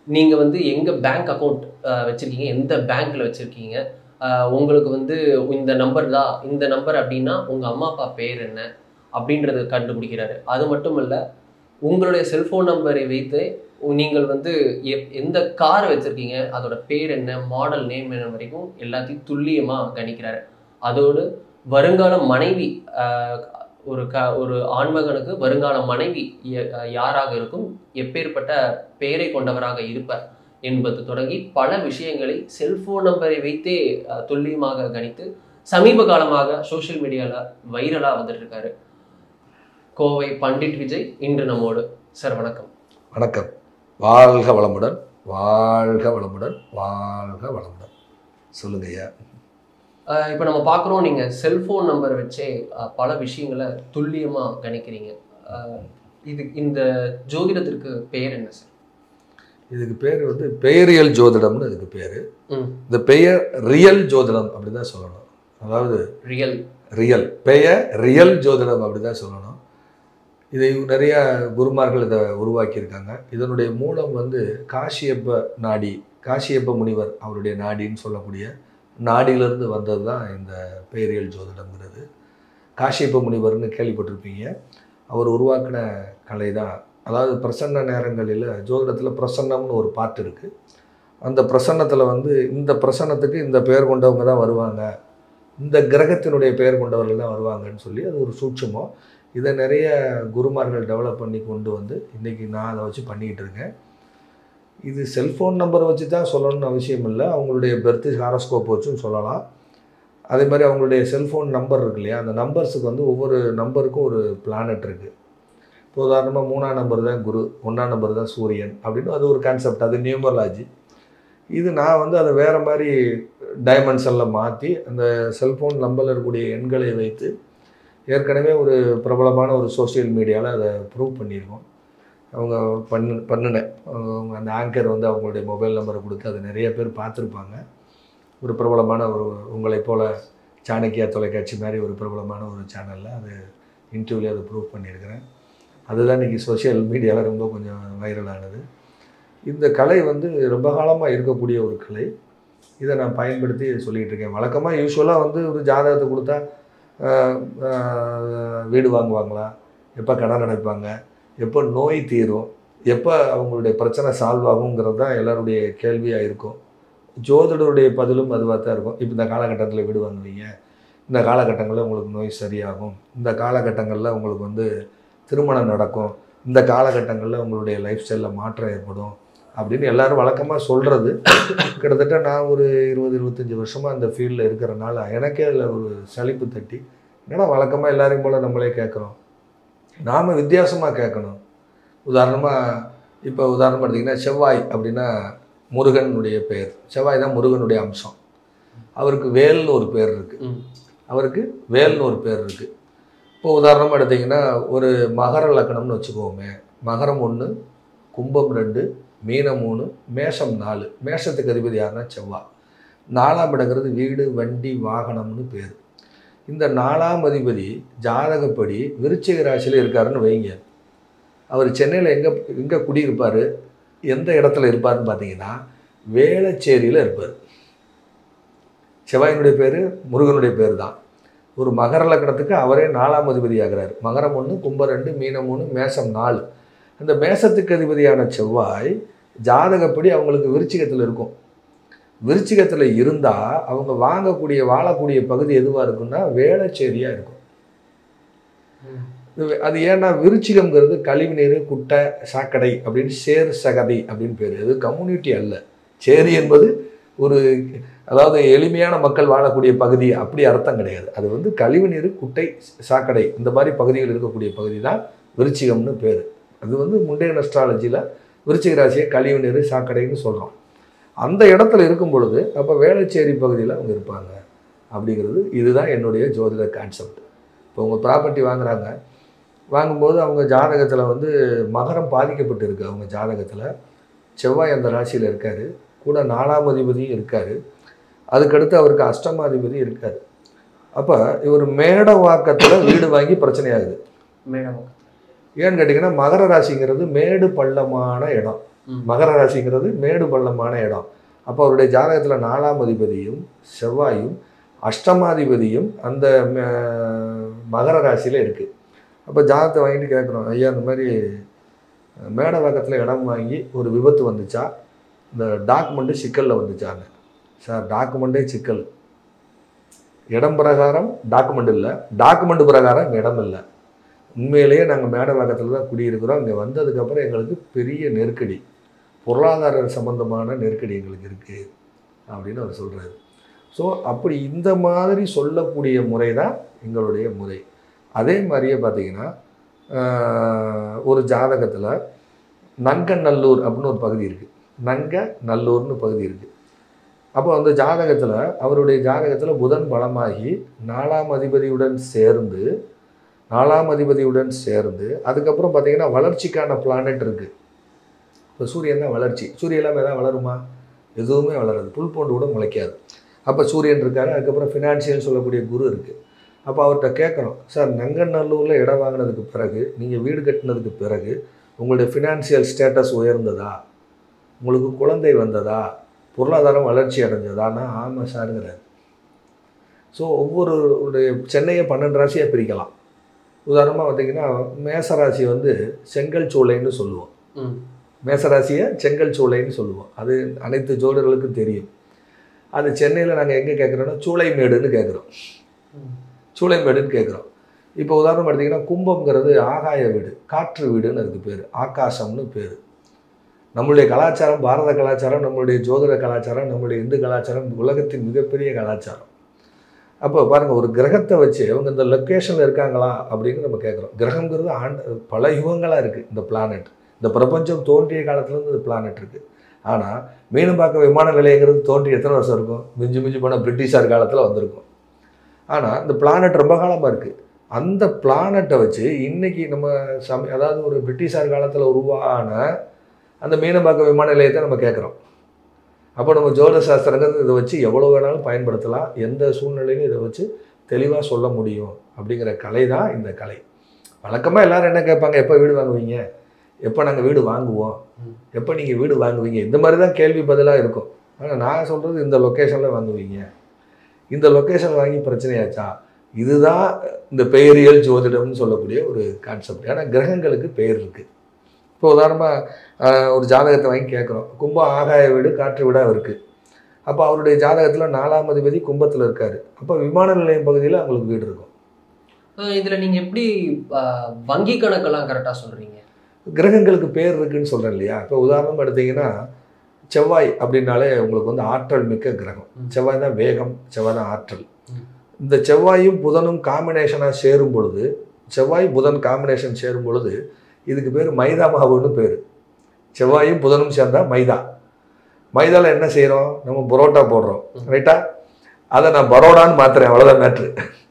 நீங்க வந்து எங்க பேங்க் அக்கவுண்ட் வச்சிருக்கீங்க, எந்த பேங்க்ல வச்சிருக்கீங்க, உங்களுக்கு வந்து இந்த நம்பர் தான், இந்த நம்பர் அப்படின்னா உங்க அம்மா அப்பா பேர் என்ன அப்படின்றத கண்டுபிடிக்கிறாரு. அது மட்டும் இல்ல, உங்களுடைய செல்போன் நம்பரை வைத்து நீங்கள் வந்து எந்த கார் வச்சிருக்கீங்க, அதோட பேர் என்ன, மாடல் நேம் என்ன வரைக்கும் எல்லாத்தையும் துல்லியமா கணிக்கிறாரு. அதோடு வருங்கால மனைவி, ஒரு ஆண்மகனுக்கு வருங்கால மனைவி யாராக இருக்கும், எப்பேற்பட்ட பெயரை கொண்டவராக இருப்பார் என்பது தொடங்கி பல விஷயங்களை செல்போன் நம்பரை வைத்தே துல்லியமாக கணித்து சமீப காலமாக சோசியல் மீடியால வைரலா வந்துட்டு இருக்காரு கோவை பண்டிட் விஜய். இன்று நம்மோடு. சார் வணக்கம். வணக்கம். வாழ்க வளமுடன், வாழ்க வளமுடன், வாழ்க வளமுடன். சொல்லுங்க ஐயா. இப்போ நம்ம பார்க்குறோம், நீங்கள் செல்ஃபோன் நம்பர் வச்சே பல விஷயங்களை துல்லியமாக கணிக்கிறீங்க. இந்த ஜோதிடத்திற்கு பெயர் என்ன சார்? இதுக்கு பேர் வந்து பெயரியல் ஜோதிடம்னு இதுக்கு பேர். இந்த பெயர் ரியல் ஜோதிடம் அப்படி தான் சொல்லணும். அதாவது ரியல் பெயர் ரியல் ஜோதிடம் அப்படி தான் சொல்லணும். இதை நிறைய குருமார்கள் இதை உருவாக்கியிருக்காங்க. இதனுடைய மூலம் வந்து காசியப்ப முனிவர் அவருடைய நாடின்னு சொல்லக்கூடிய நாடியிலிருந்து வந்தது தான் இந்த பெயரியல் ஜோதிடம்ங்கிறது. காசியப்ப முனிவர்னு கேள்விப்பட்டிருப்பீங்க. அவர் உருவாக்கின கலை தான். அதாவது பிரசன்ன நேரங்களில் ஜோதிடத்தில் பிரசன்னம்னு ஒரு பார்ட் இருக்குது. அந்த பிரசன்னத்தில் வந்து இந்த பிரசன்னத்துக்கு இந்த பெயர் கொண்டவங்க தான் வருவாங்க, இந்த கிரகத்தினுடைய பெயர் கொண்டவர்கள் தான் வருவாங்கன்னு சொல்லி அது ஒரு சூட்சமோ. இதை நிறைய குருமார்கள் டெவலப் பண்ணி கொண்டு வந்து இன்றைக்கி நான் அதை வச்சு பண்ணிக்கிட்டு இருக்கேன். இது செல்ஃபோன் நம்பரை வச்சு தான் சொல்லணும்னு அவசியம் இல்லை. அவங்களுடைய பெர்த் ஹாரோஸ்கோப் வச்சும் சொல்லலாம். அதே மாதிரி அவங்களுடைய செல்ஃபோன் நம்பர் இருக்கு இல்லையா, அந்த நம்பர்ஸுக்கு வந்து ஒவ்வொரு நம்பருக்கும் ஒரு பிளானட் இருக்குது. இப்போ உதாரணமாக 3ஆம் நம்பர் தான் குரு, 1ஆம் நம்பர் தான் சூரியன் அப்படின்னு அது ஒரு கான்செப்ட். அது நியூமராலஜி. இது நான் வந்து அதை வேறு மாதிரி டைமென்ஷனில் மாற்றி அந்த செல்ஃபோன் நம்பரில் இருக்கக்கூடிய எண்களை வைத்து ஏற்கனவே ஒரு பிரபலமான ஒரு சோசியல் மீடியாவில் அதை ப்ரூவ் பண்ணியிருக்கோம். அவங்க பண்ணினேன். அவங்க அந்த ஆங்கர் வந்து அவங்களுடைய மொபைல் நம்பரை கொடுத்து அதை நிறைய பேர் பார்த்துருப்பாங்க. ஒரு பிரபலமான ஒரு உங்களைப் போல் சாணக்கியா தொலைக்காட்சி மாதிரி ஒரு பிரபலமான ஒரு சேனலில் அது இன்டர்வியூவில் அதை ப்ரூவ் பண்ணியிருக்கிறேன். அதுதான் இன்றைக்கி சோஷியல் மீடியாவில் ரொம்ப கொஞ்சம் வைரலானது. இந்த கலை வந்து ரொம்ப காலமாக இருக்கக்கூடிய ஒரு கலை. இதை நான் பயன்படுத்தி சொல்லிகிட்டு இருக்கேன். வழக்கமாக யூஸ்வலாக வந்து ஒரு ஜாதகத்தை கொடுத்தா வீடு வாங்குவாங்களா, எப்போ கடன் அடைப்பாங்க, எப்போ நோய் தீரும், எப்போ அவங்களுடைய பிரச்சனை சால்வ் ஆகுங்கிறது தான் எல்லாருடைய கேள்வியாக இருக்கும். ஜோதிடருடைய பதிலும் அதுவாக தான் இருக்கும். இப்போ இந்த காலகட்டத்தில் வீடு வாங்குவீங்க, இந்த காலகட்டங்களில் உங்களுக்கு நோய் சரியாகும், இந்த காலகட்டங்களில் உங்களுக்கு வந்து திருமணம் நடக்கும், இந்த காலகட்டங்களில் உங்களுடைய லைஃப் ஸ்டைலில் மாற்றம் ஏற்படும் அப்படின்னு எல்லோரும் வழக்கமாக சொல்கிறது. கிட்டத்தட்ட நான் ஒரு 20-25 வருஷமாக அந்த ஃபீல்டில் இருக்கிறனால எனக்கே அதில் ஒரு சலிப்பு தட்டி, என்னன்னா வழக்கமாக எல்லாரையும் போல் நம்மளே கேட்குறோம், நாம் வித்தியாசமாக கேட்கணும். உதாரணமாக எடுத்திங்கன்னா செவ்வாய் அப்படின்னா முருகனுடைய பெயர். செவ்வாய் தான் முருகனுடைய அம்சம். அவருக்கு வேல்னு ஒரு பேர் இருக்குது. இப்போ உதாரணமாக எடுத்திங்கன்னா ஒரு மகர லக்கணம்னு வச்சுக்கோமே. மகரம் 1, கும்பம் 2, மீனம் 3, மேஷம் 4. மேஷத்துக்கு அதிபதி யாருன்னா செவ்வாய். 4ஆம் இடங்கிறது வீடு, வண்டி, வாகனம்னு பேர். இந்த 4ஆம் அதிபதி ஜாதகப்படி விருச்சிக ராசியில் இருக்காருன்னு வைங்க. அவர் சென்னையில் எங்கே குடியிருப்பார், எந்த இடத்துல இருப்பார்னு பார்த்தீங்கன்னா வேளச்சேரியில் இருப்பார். செவ்வாயினுடைய பேர் முருகனுடைய பேர் தான். ஒரு மகர லக்கணத்துக்கு அவரே 4ஆம் அதிபதி ஆகிறார். மகரம் 1, கும்பம் 2, மீனம் 3, மேஷம் 4. அந்த மேஷத்துக்கு அதிபதியான செவ்வாய் ஜாதகப்படி அவங்களுக்கு விருச்சிகத்தில் இருக்கும். விருச்சிகத்தில் இருந்தால் அவங்க வாழக்கூடிய பகுதி எதுவாக இருக்குன்னா வேளச்சேரியாக இருக்கும். அது ஏன்னா விருச்சிகம்ங்கிறது கழிவுநீர், குட்டை, சாக்கடை அப்படின்னு சேர் சகதி அப்படின்னு பேர். அது கம்யூனிட்டி அல்ல. சேரி என்பது அதாவது எளிமையான மக்கள் வாழக்கூடிய பகுதி அப்படி அர்த்தம் கிடையாது. அது வந்து கழிவுநீர், குட்டை, சாக்கடை இந்த மாதிரி பகுதிகள் இருக்கக்கூடிய பகுதி தான் விருச்சிகம்னு பேர். அது வந்து முண்டைய அஸ்ட்ராலஜியில் விருச்சிக ராசியை கழிவுநீர், சாக்கடைன்னு சொல்கிறோம். அந்த இடத்துல இருக்கும் பொழுது அப்போ வேளச்சேரி பகுதியில் அவங்க இருப்பாங்க அப்படிங்கிறது இதுதான் என்னுடைய ஜோதிட கான்செப்ட். இப்போ அவங்க ப்ராப்பர்ட்டி வாங்கும்போது அவங்க ஜாதகத்தில் வந்து மகரம் பாதிக்கப்பட்டு இருக்குது. அவங்க ஜாதகத்தில் செவ்வாய் அந்த ராசியில் இருக்கார், கூட 4ஆம் அதிபதியும் இருக்கார், அதுக்கடுத்து அவருக்கு அஷ்டமாதிபதி இருக்கார். அப்போ இவர் மேடவாக்கத்தில் வீடு வாங்கி பிரச்சனையாகுது. ஏன்னு கேட்டிங்கன்னா மகர ராசிங்கிறது மேடு பள்ளமான இடம். மகர ராசிங்கிறது மேடு பள்ளமான இடம். அப்போ அவருடைய ஜாதகத்தில் 4ஆம் அதிபதியும் செவ்வாயும் அஷ்டமாதிபதியும் அந்த மகர ராசியில் இருக்குது. அப்போ ஜாதகத்தை வாங்கிட்டு கேட்குறோம், ஐயா இந்த மாதிரி மேடவாக்கத்தில் இடம் வாங்கி ஒரு விபத்து வந்துச்சா, இந்த டாக்குமெண்ட்டு சிக்கலில் வந்துச்சாங்க. சார் டாக்குமெண்ட்டே சிக்கல், இடம் பிரகாரம் டாக்குமெண்ட் இல்லை, டாக்குமெண்ட் பிரகாரம் இடம் இல்லை. உண்மையிலேயே நாங்கள் மேடவாக்கத்தில் தான் குடியிருக்கிறோம். இங்கே வந்ததுக்கப்புறம் எங்களுக்கு பெரிய நெருக்கடி, பொருளாதார சம்பந்தமான நெருக்கடி எங்களுக்கு இருக்குது அப்படின்னு அவர் சொல்கிறாரு. ஸோ அப்படி இந்த மாதிரி சொல்லக்கூடிய முறை தான் எங்களுடைய முறை. அதே மாதிரியே பார்த்திங்கன்னா ஒரு ஜாதகத்தில் நங்கநல்லூர் அப்படின்னு ஒரு பகுதி இருக்குது, நங்கநல்லூர்னு பகுதி இருக்குது. அப்போ அந்த ஜாதகத்தில் அவருடைய ஜாதகத்தில் புதன் பலமாகி 4ஆம் அதிபதியுடன் சேர்ந்து அதுக்கப்புறம் பார்த்திங்கன்னா வளர்ச்சிக்கான பிளானட் இருக்குது. இப்போ சூரியன் தான் வளர்ச்சி. சூரியன் இல்லாமல் எதாவது வளருமா? எதுவுமே வளராது, புல் போண்டு கூட முளைக்காது. அப்போ சூரியன் இருக்கார், அதுக்கப்புறம் ஃபினான்ஷியல் சொல்லக்கூடிய குரு இருக்குது. அப்போ அவர்கிட்ட கேட்குறோம், சார் நங்கநல்லூரில் இடம் வாங்கினதுக்கு பிறகு, நீங்கள் வீடு கட்டினதுக்கு பிறகு உங்களுடைய ஃபினான்ஷியல் ஸ்டேட்டஸ் உயர்ந்ததா, உங்களுக்கு குழந்தை வந்ததா, பொருளாதாரம் வளர்ச்சி அடைஞ்சதான்னா ஆமாம் சாருங்கிறார். ஸோ ஒவ்வொருடைய சென்னையை 12 ராசியாக பிரிக்கலாம். உதாரணமாக பார்த்திங்கன்னா மேசராசி வந்து செங்கல் சூளைன்னு சொல்லுவோம், மேசராசியை செங்கல் சூளைன்னு சொல்லுவோம். அது அனைத்து ஜோடர்களுக்கும் தெரியும். அது சென்னையில் நாங்கள் எங்கே கேட்குறோன்னா சூளைமேடுன்னு கேட்குறோம், சூளைமேடுன்னு கேட்குறோம். இப்போ உதாரணம் எடுத்திங்கன்னா கும்பம்ங்கிறது ஆகாய வீடு, காற்று வீடுன்னு அதுக்கு பேர், ஆகாசம்னு பேர். நம்மளுடைய கலாச்சாரம், பாரத கலாச்சாரம், நம்மளுடைய ஜோதிட கலாச்சாரம், நம்மளுடைய இந்து கலாச்சாரம் உலகத்தின் மிகப்பெரிய கலாச்சாரம். அப்போ பாருங்கள், ஒரு கிரகத்தை வச்சு அவங்க இந்த லொக்கேஷனில் இருக்காங்களா அப்படின்னு நம்ம கேட்குறோம். கிரகங்கிறது பல யுகங்களாக இருக்குது. இந்த பிளானட், இந்த பிரபஞ்சம் தோன்றிய காலத்துலேருந்து இந்த பிளானட் இருக்குது. ஆனால் மீனம்பாக்கம் விமான நிலையங்கிறது தோன்றி எத்தனை வருஷம் இருக்கும்? மிஞ்சி போனால் பிரிட்டிஷார் காலத்தில் வந்திருக்கும். ஆனால் இந்த பிளானட் ரொம்ப காலமாக இருக்குது. அந்த பிளானட்டை வச்சு இன்றைக்கி நம்ம அதாவது ஒரு பிரிட்டிஷார் காலத்தில் உருவான அந்த மீனம்பாக்கம் விமான நிலையத்தை நம்ம கேட்குறோம். அப்போ நம்ம ஜோதிட சாஸ்திரங்கிறது இதை வச்சு எவ்வளோ வேணாலும் பயன்படுத்தலாம், எந்த சூழ்நிலையிலும் இதை வச்சு தெளிவாக சொல்ல முடியும் அப்படிங்கிற கலை தான் இந்த கலை. வழக்கமாக எல்லோரும் என்ன கேட்பாங்க, எப்போ வீடு வாங்குவீங்க, எப்போ நாங்கள் வீடு வாங்குவோம், எப்போ நீங்கள் வீடு வாங்குவீங்க, இந்த மாதிரி தான் கேள்வி பதிலாக இருக்கும். ஆனால் நான் சொல்கிறது இந்த லொக்கேஷனில் வாங்குவீங்க, இந்த லொக்கேஷன் வாங்கி பிரச்சனையாச்சா, இதுதான் இந்த பெயரியல் ஜோதிடம்னு சொல்லக்கூடிய ஒரு கான்செப்ட். ஏன்னா கிரகங்களுக்கு பெயர் இருக்குது. இப்போ உதாரணமாக ஒரு ஜாதகத்தை வாங்கி கேட்குறோம், கும்பம் ஆகாய வீடு காற்று வீடாக இருக்குது. அப்போ அவருடைய ஜாதகத்தில் 4ஆம் அதிபதி கும்பத்தில் இருக்கார். அப்போ விமான நிலையம் பகுதியில் அவங்களுக்கு வீடு இருக்கும். இதில் நீங்கள் எப்படி வங்கி கணக்கெல்லாம் கரெக்டாக சொல்கிறீங்க? கிரகங்களுக்கு பேர் இருக்குதுன்னு சொல்கிறேன் இல்லையா? இப்போ உதாரணம் எடுத்திங்கன்னா செவ்வாய் அப்படின்னாலே உங்களுக்கு வந்து ஆற்றல் மிக்க கிரகம். செவ்வாய் தான் வேகம், செவ்வாய் தான் ஆற்றல். இந்த செவ்வாயும் புதனும் காம்பினேஷனாக சேரும் பொழுது, செவ்வாய் புதன் காம்பினேஷன் சேரும் பொழுது இதுக்கு பேர் மைதா மாவுன்னு பேர். செவ்வாயும் புதனும் சேர்ந்தால் மைதா. மைதாவில் என்ன செய்கிறோம், நம்ம பரோட்டா போடுறோம், ரைட்டா? அதை நான் பரோடான்னு மாற்றுறேன், அவ்வளோதான் மேட்ரு.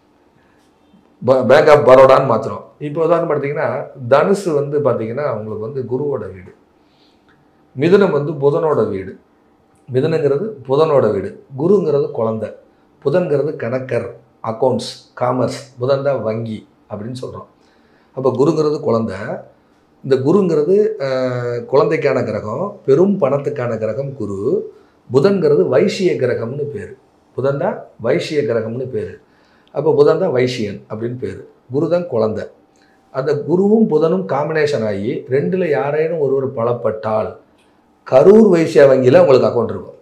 பேங்க் ஆஃப் பரோடான்னு மாற்றுறோம். இப்போ உதாரணம் பார்த்தீங்கன்னா தனுசு வந்து பார்த்திங்கன்னா உங்களுக்கு வந்து குருவோட வீடு, மிதுனம் வந்து புதனோட வீடு, மிதுனங்கிறது புதனோட வீடு, குருங்கிறது குழந்தை, புதன்கிறது கணக்கர், அக்கௌண்ட்ஸ், காமர்ஸ், புதன் தான் வங்கி அப்படின்னு சொல்கிறோம். அப்போ குருங்கிறது குழந்தை, இந்த குருங்கிறது குழந்தைக்கான கிரகம், பெரும் பணத்துக்கான கிரகம் குரு. புதன்கிறது வைசிய கிரகம்னு பேர், புதன் தான் வைசிய கிரகம்னு பேர். அப்போ புதன் தான் வைசியன் அப்படின்னு பேர், குரு தான் குழந்தை. அந்த குருவும் புதனும் காம்பினேஷன் ஆகி ரெண்டில் யாரேனும் ஒருவர் பலப்பட்டால் கரூர் வைசியா வங்கியில் உங்களுக்கு அக்கௌண்ட் இருக்கும்.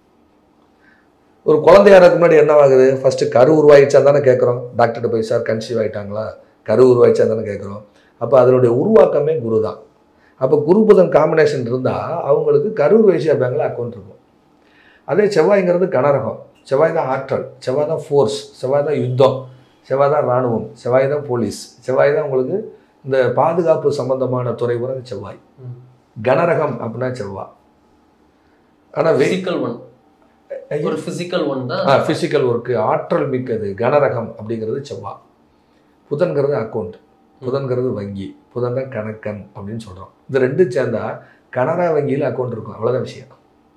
ஒரு குழந்தையாருக்கு முன்னாடி என்னவாகுது, ஃபஸ்ட்டு கரு உருவாயிடுச்சா தானே கேட்குறோம். டாக்டர்கிட்ட போய் சார் கன்சீவ் ஆகிட்டாங்களா, கரு உருவாயிடுச்சா தானே கேட்குறோம். அப்போ அதனுடைய உருவாக்கமே குரு தான். அப்போ குரு புதன் காம்பினேஷன் இருந்தால் அவங்களுக்கு கரூர் வைசியா பேங்கில் அக்கௌண்ட் இருக்கும். அதே செவ்வாய்ங்கிறது கனரகம், செவ்வாய் தான் ஆற்றல், செவ்வாய் தான் ஃபோர்ஸ், செவ்வாய் தான் யுத்தம், செவ்வாய் தான் இராணுவம், செவ்வாய் தான் போலீஸ், செவ்வாய் தான் உங்களுக்கு இந்த பாதுகாப்பு சம்பந்தமான துறை கூட செவ்வாய். கனரகம் அப்படின்னா செவ்வாய். ஆனால் ஃபிசிக்கல் ஒன், ஒரு ஃபிசிக்கல் ஒன் தான், ஃபிசிக்கல் ஒர்க்கு, ஆற்றல் மிக்கது கனரகம் அப்படிங்கிறது செவ்வாய். புதன்கிறது அக்கௌண்ட், புதன்கிறது வங்கி, புதன் தான் கணக்கன் அப்படின்னு சொல்கிறோம். இது ரெண்டும் சேர்ந்தால் கனரா வங்கியில் அக்கௌண்ட் இருக்கும், அவ்வளோதான் விஷயம்.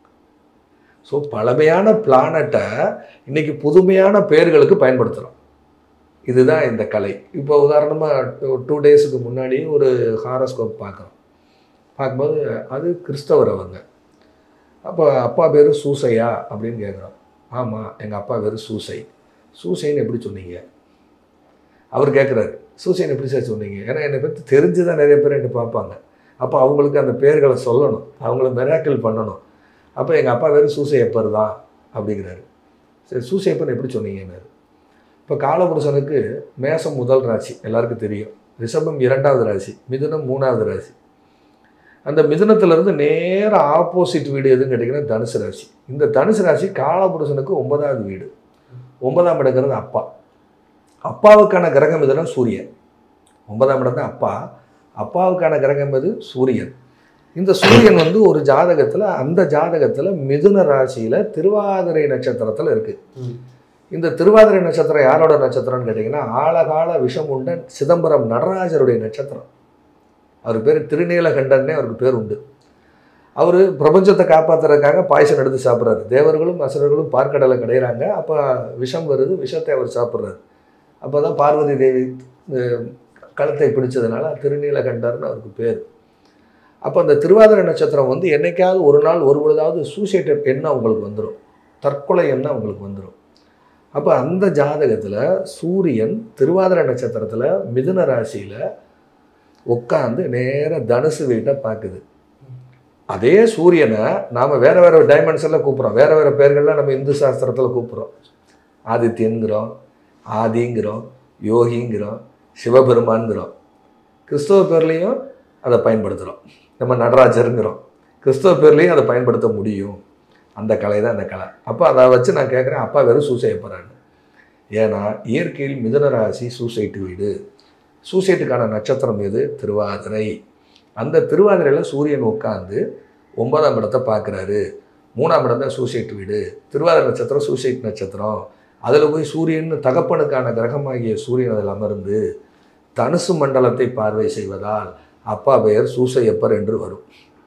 ஸோ பழமையான பிளானட்டை இன்றைக்கி புதுமையான பெயர்களுக்கு பயன்படுத்துகிறோம். இதுதான் இந்த கலை. இப்போ உதாரணமாக 2 டேஸுக்கு முன்னாடி ஒரு ஹாரோஸ்கோப் பார்க்குறோம். பார்க்கும்போது அது கிறிஸ்தவர் அவங்க. அப்போ அப்பா பேர் சூசையா அப்படின்னு கேட்குறோம். ஆமாம், எங்கள் அப்பா பேர் சூசை. சூசைன்னு எப்படி சொன்னீங்க? அவர் கேட்குறாரு, சூசைன்னு எப்படி சார் சொன்னீங்க? ஏன்னா என்னை பற்றி தெரிஞ்சு தான் நிறைய பேர் என்னை பார்ப்பாங்க. அப்போ அவங்களுக்கு அந்த பேர்களை சொல்லணும், அவங்கள மிராக்கிள் பண்ணணும். அப்போ எங்கள் அப்பா பேர் சூசையப்பர் தான் அப்படிங்கிறாரு. சரி, சூசையப்பர் எப்படி சொன்னீங்கன்னாரு. இப்போ காலபுருஷனுக்கு மேசம் முதல் ராசி எல்லாருக்கும் தெரியும், ரிஷபம் 2வது ராசி, மிதுனம் 3வது ராசி. அந்த மிதுனத்திலிருந்து நேர ஆப்போசிட் வீடு எதுன்னு கேட்டிங்கன்னா தனுசு ராசி. இந்த தனுசு ராசி காலபுருஷனுக்கு 9வது வீடு. 9ஆம் இடங்கிறது அப்பா. அப்பாவுக்கான கிரகம் எதுனா சூரியன். 9ஆம் இடம் தான் அப்பா. அப்பாவுக்கான கிரகம் எது? சூரியன். இந்த சூரியன் வந்து ஒரு ஜாதகத்தில், அந்த ஜாதகத்தில் மிதுன ராசியில் திருவாதிரை நட்சத்திரத்தில் இருக்குது. இந்த திருவாதிரை நட்சத்திரம் யாரோட நட்சத்திரம்னு கேட்டிங்கன்னா ஆழகால விஷம் உண்ட சிதம்பரம் நடராஜருடைய நட்சத்திரம். அவர் பேர் திருநீலகண்டன்னே அவருக்கு பேர் உண்டு. அவர் பிரபஞ்சத்தை காப்பாற்றுறதுக்காக பாயசம் எடுத்து சாப்பிட்றாரு. தேவர்களும் அசுரர்களும் பார்க்கடலை கிடையிறாங்க. அப்போ விஷம் வருது, விஷத்தை அவர் சாப்பிட்றாரு. அப்போ தான் பார்வதி தேவி கழுத்தை பிடிச்சதுனால திருநீலகண்டர்னு அவருக்கு பேர். அப்போ அந்த திருவாதிரை நட்சத்திரம் வந்து என்னைக்காவது ஒரு நாள் ஒரு பொழுதாவது சூசைட் எண்ணம் அவங்களுக்கு வந்துடும், தற்கொலை எண்ணம் அவங்களுக்கு வந்துடும். அப்போ அந்த ஜாதகத்தில் சூரியன் திருவாதிரை நட்சத்திரத்தில் மிதுன ராசியில் உட்காந்து நேர தனுசு வீட்டை பார்க்குது. அதே சூரியனை நாம் வேறு வேறு டைமென்ஷனில் கூப்பிட்றோம், வேறு வேறு பேர்கள்லாம் நம்ம இந்து சாஸ்திரத்தில் கூப்பிட்றோம். ஆதித்யன்கிறோம், ஆதிங்கிறோம், யோகிங்கிறோம், சிவபெருமான்கிறோம். கிறிஸ்தவ பேர்லேயும் அதை பயன்படுத்துகிறோம். நம்ம நடராஜருங்கிறோம், கிறிஸ்தவ பேர்லேயும் அதை பயன்படுத்த முடியும். அந்த கலை தான் அந்த கலை. அப்போ அதை வச்சு நான் கேட்குறேன், அப்பா வெறும் சூசையப்பறான்னு. ஏன்னா இயற்கையில் மிதுன ராசி சூசைட்டு வீடு. சூசைட்டுக்கான நட்சத்திரம் எது? திருவாதிரை. அந்த திருவாதிரையில் சூரியன் உட்காந்து 9ஆம் இடத்தை பார்க்குறாரு. 3ஆம் இடம் தான் சூசைட்டு வீடு. திருவாதிரை நட்சத்திரம் சூசைட் நட்சத்திரம். அதில் போய் சூரியன் தகப்பனுக்கான கிரகமாகிய சூரியன் அதில் அமர்ந்து தனுசு மண்டலத்தை பார்வை செய்வதால் அப்பா பெயர் சூசையப்பர் என்று வரும்.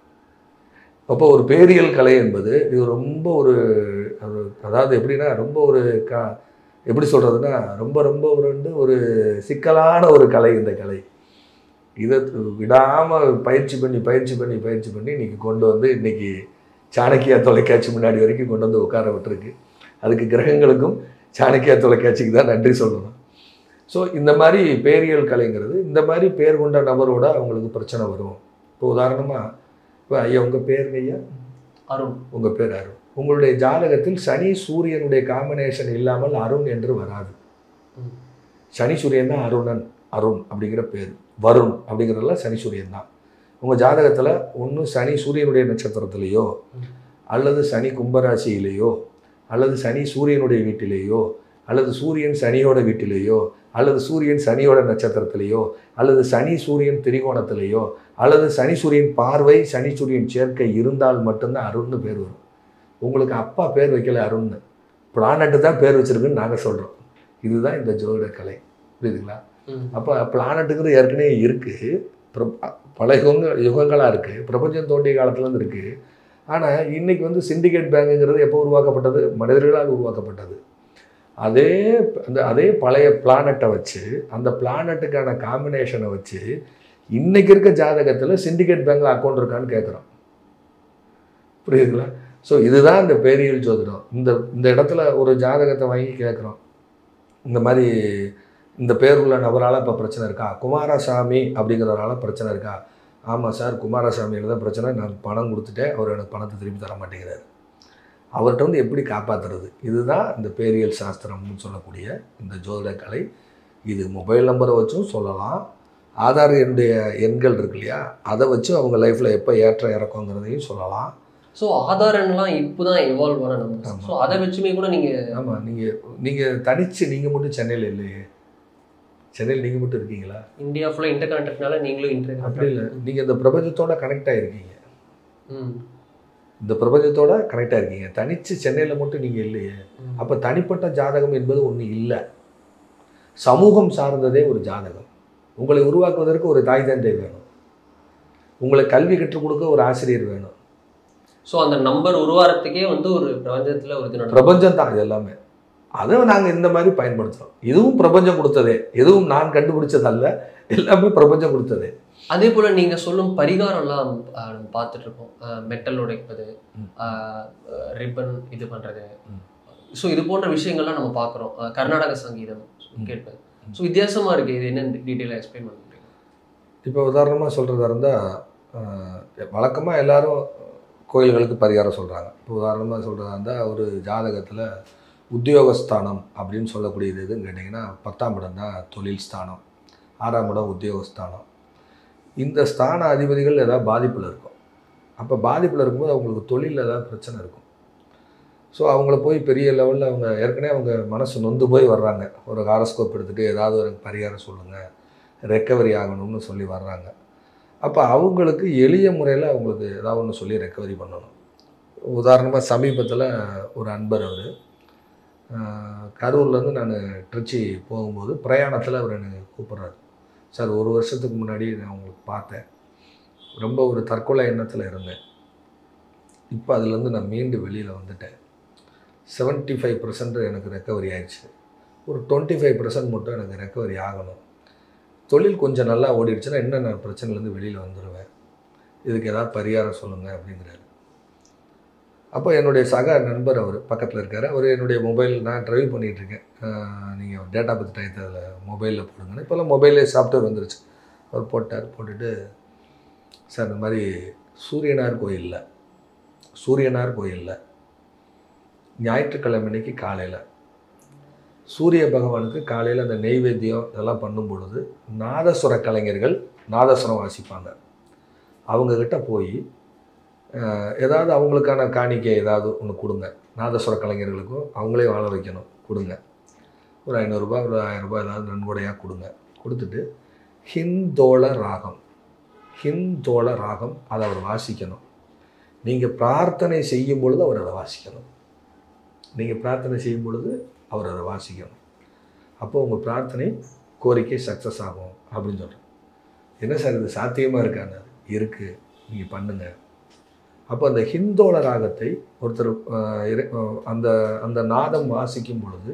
அப்போ ஒரு பேரியல் கலை என்பது இது ரொம்ப ஒரு அதாவது எப்படின்னா ரொம்ப ஒரு எப்படி சொல்கிறதுனா ரொம்ப ரொம்ப ஒரு சிக்கலான ஒரு கலை இந்த கலை. இதை விடாமல் பயிற்சி பண்ணி இன்றைக்கி கொண்டு வந்து இன்றைக்கி சாணக்கியா தொலைக்காட்சி முன்னாடி வரைக்கும் கொண்டு வந்து உட்கார விட்டுருக்கு. அதுக்கு கிரகங்களுக்கும் சாணக்கியா தொலைக்காட்சிக்கு தான் நன்றி சொல்லணும். ஸோ இந்த மாதிரி பேரியல் கலைங்கிறது இந்த மாதிரி பேர் கொண்ட நபரோட அவங்களுக்கு பிரச்சனை வரும். இப்போ உதாரணமாக இப்போ ஐயா உங்கள் பேருங்க ஐயா? அருண். உங்கள் பேர் அருண். உங்களுடைய ஜாதகத்தில் சனி சூரியனுடைய காம்பினேஷன் இல்லாமல் அருண் என்று வராது. சனி சூரியன் தான் அருணன், அருண் அப்படிங்கிற பேர். வருண் அப்படிங்கிறதுல சனி சூரியன் தான். உங்கள் ஜாதகத்தில் ஒன்று சனி சூரியனுடைய நட்சத்திரத்திலேயோ அல்லது சனி கும்பராசியிலேயோ அல்லது சனி சூரியனுடைய வீட்டிலேயோ அல்லது சூரியன் சனியோட வீட்டிலேயோ அல்லது சூரியன் சனியோட நட்சத்திரத்திலேயோ அல்லது சனி சூரியன் திரிகோணத்திலேயோ அல்லது சனி சூரியன் பார்வை சனி சூரியன் சேர்க்கை இருந்தால் மட்டும்தான் அருண்னு பேர் வரும். உங்களுக்கு அப்பா பேர் வைக்கல அருண்னு, பிளானட்டு தான் பேர் வச்சிருக்குன்னு நாங்கள் சொல்கிறோம். இதுதான் இந்த ஜோதிட கலை. புரியுதுங்களா? அப்போ பிளானட்டுங்கிறது ஏற்கனவே இருக்குது, பல யுகங்களாக இருக்குது, பிரபஞ்சம் தோண்டிய காலத்துலேருந்து இருக்குது. ஆனால் இன்றைக்கி வந்து சிண்டிகேட் பேங்குங்கிறது எப்போ உருவாக்கப்பட்டது? மனிதர்களால் உருவாக்கப்பட்டது. அதே பழைய பிளானட்டை வச்சு அந்த பிளானட்டுக்கான காம்பினேஷனை வச்சு இன்றைக்கி இருக்க ஜாதகத்தில் சிண்டிகேட் பேங்கில் அக்கௌண்ட் இருக்கான்னு கேட்குறோம். புரியுதுங்களா? ஸோ இதுதான் இந்த பேரியல் ஜோதிடம். இந்த இடத்துல ஒரு ஜாதகத்தை வாங்கி கேட்குறோம், இந்த மாதிரி இந்த பேர் உள்ள நபரால் இப்போ பிரச்சனை இருக்கா, குமாரசாமி அப்படிங்கிறதுனால பிரச்சனை இருக்கா? ஆமாம் சார், குமாரசாமியில் தான் பிரச்சனை, நான் பணம் கொடுத்துட்டேன், அவர் எனக்கு பணத்தை திருப்பி தர மாட்டேங்கிறார். அவர்கிட்ட வந்து எப்படி காப்பாற்றுறது? இதுதான் இந்த பேரியல் சாஸ்திரம்னு சொல்லக்கூடிய இந்த ஜோதிட கலை. இது மொபைல் நம்பரை வச்சும் சொல்லலாம், ஆதார் என்னுடைய எண்கள் இருக்கு இல்லையா, அதை வச்சு அவங்க லைஃப்பில் எப்போ ஏற்ற இறக்குங்கிறதையும் சொல்லலாம். ஸோ ஆதாரம்லாம் இப்போ தான் எவால்வ் ஆன நம்ம. ஸோ அதை வச்சுமே கூட நீங்கள் ஆமாம், நீங்கள் தனித்து நீங்கள் மட்டும் சென்னையில் இல்லையே, சென்னையில் நீங்கள் மட்டும் இருக்கீங்களா? இந்தியா ஃபுல்லாக இன்டர் கனெக்டட்னால நீங்களும் இன்டர் அப்படி இல்லை, நீங்கள் இந்த பிரபஞ்சத்தோட கனெக்ட் ஆகிருக்கீங்க. இந்த பிரபஞ்சத்தோட கனெக்ட் ஆகிருக்கீங்க, தனித்து சென்னையில் மட்டும் நீங்கள் இல்லையே. அப்போ தனிப்பட்ட ஜாதகம் என்பது ஒன்று இல்லை, சமூகம் சார்ந்ததே ஒரு ஜாதகம். உங்களை உருவாக்குவதற்கு ஒரு தாய் தந்தை வேணும், உங்களை கல்வி கற்றுக் கொடுக்க ஒரு ஆசிரியர் வேணும். ஸோ அந்த நம்பர் உருவாகிறதுக்கே வந்து ஒரு பிரபஞ்சத்தில் ஒரு பிரபஞ்சம் தான் இது எல்லாமே. அதை நாங்கள் இந்த மாதிரி பயன்படுத்துகிறோம். இதுவும் பிரபஞ்சம் கொடுத்ததே, எதுவும் நான் கண்டுபிடிச்சதல்ல, எல்லாமே பிரபஞ்சம் கொடுத்ததே. அதே போல நீங்க சொல்லும் பரிகாரம்லாம் நம்ம பார்த்துட்டு இருக்கோம். மெட்டல் உடைப்பது, ரிப்பன் இது பண்றது, ஸோ இது போன்ற விஷயங்கள்லாம் நம்ம பார்க்குறோம். கர்நாடக சங்கீதம் கேட்பது. ஸோ வித்தியாசமா இருக்கு. இது என்ன டீட்டெயிலாக எக்ஸ்பிளைன் பண்ண முடியும்? இப்போ உதாரணமாக சொல்கிறதா இருந்தால், வழக்கமாக எல்லாரும் கோயில்களுக்கு பரிகாரம் சொல்கிறாங்க. இப்போ உதாரணமாக சொல்கிறதா இருந்தால், ஒரு ஜாதகத்தில் உத்தியோகஸ்தானம் அப்படின்னு சொல்லக்கூடியது எதுன்னு கேட்டிங்கன்னா, 10ஆம் இடம் தான் தொழில் ஸ்தானம், 6ஆம் இடம் உத்தியோகஸ்தானம். இந்த ஸ்தான அதிபதிகள் ஏதாவது பாதிப்பில் இருக்கும். அப்போ பாதிப்பில் இருக்கும்போது அவங்களுக்கு தொழிலில் ஏதாவது பிரச்சனை இருக்கும். ஸோ அவங்கள போய் பெரிய லெவலில் அவங்க ஏற்கனவே அவங்க மனசு நொந்து போய் வர்றாங்க. ஒரு ஹாரோஸ்கோப் எடுத்துகிட்டு ஏதாவது ஒரு பரிகாரம் சொல்லுங்கள், ரெக்கவரி ஆகணும்னு சொல்லி வர்றாங்க. அப்போ அவங்களுக்கு எளிய முறையில் அவங்களுக்கு ஏதாவது ஒன்று சொல்லி ரெக்கவரி பண்ணணும். உதாரணமாக சமீபத்தில் ஒரு அன்பர், அவர் கரூர்லேருந்து நான் திருச்சி போகும்போது பிரயாணத்தில் அவர் எனக்கு கூப்பிட்றாரு. சார், ஒரு வருஷத்துக்கு முன்னாடி நான் உங்களுக்கு பார்த்தேன், ரொம்ப ஒரு தற்கொலை எண்ணத்தில் இருந்தேன், இப்போ அதுலேருந்து நான் மீண்டு வெளியில் வந்துட்டேன், 75% எனக்கு ரெக்கவரி ஆயிடுச்சு, ஒரு 25% மட்டும் எனக்கு ரெக்கவரி ஆகணும், தொழில் கொஞ்சம் நல்லா ஓடிடுச்சுன்னா இன்னும் நான் பிரச்சனைலேருந்து வெளியில் வந்துடுவேன், இதுக்கு ஏதாவது பரிகாரம் சொல்லுங்கள் அப்படிங்கிறாரு. அப்போ என்னுடைய சக நண்பர் அவர் பக்கத்தில் இருக்கார். அவர் என்னுடைய மொபைல், நான் ட்ரைவ் பண்ணிகிட்ருக்கேன், நீங்கள் டேட்டா பற்றி டயத்தை அதில் மொபைலில் போடுங்கன்னு. இப்போல்லாம் மொபைலே சாஃப்ட்வேர் வந்துருச்சு. அவர் போட்டார். போட்டுட்டு, சார் இந்த மாதிரி சூரியனார் கோயிலில் ஞாயிற்றுக்கிழமை அன்னைக்கு காலையில் சூரிய பகவானுக்கு காலையில் அந்த நெய்வேத்தியம் இதெல்லாம் பண்ணும் பொழுது நாதஸ்வர கலைஞர்கள் நாதஸ்வரம் வாசிப்பாங்க. அவங்கக்கிட்ட போய் ஏதாவது அவங்களுக்கான காணிக்கை ஏதாவது ஒன்று கொடுங்க, நாதஸ்வர கலைஞர்களுக்கும் அவங்களே வாழ வைக்கணும், கொடுங்க, ஒரு 500 ரூபாய் ஒரு 1000 ரூபாய் ஏதாவது நன்கொடையாக கொடுங்க. கொடுத்துட்டு ஹிந்தோள ராகம் அதை அவர் வாசிக்கணும். நீங்கள் பிரார்த்தனை செய்யும் பொழுது அவர் அதை வாசிக்கணும். அப்போ உங்கள் பிரார்த்தனை கோரிக்கை சக்ஸஸ் ஆகும் அப்படின்னு சொல்கிறேன். என்ன சார் இது சாத்தியமாக இருக்கான்னு? இருக்குது, நீங்கள் பண்ணுங்கள். அப்போ அந்த ஹிந்தோள ராகத்தை ஒருத்தர் அந்த அந்த நாதம் வாசிக்கும் பொழுது